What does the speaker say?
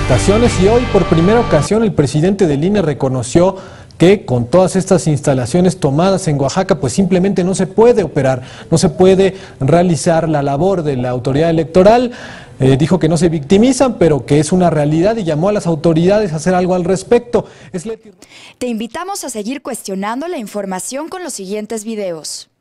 afectaciones y hoy por primera ocasión el presidente del INE reconoció que con todas estas instalaciones tomadas en Oaxaca pues simplemente no se puede operar, no se puede realizar la labor de la autoridad electoral. Dijo que no se victimizan, pero que es una realidad y llamó a las autoridades a hacer algo al respecto. Te invitamos a seguir cuestionando la información con los siguientes videos.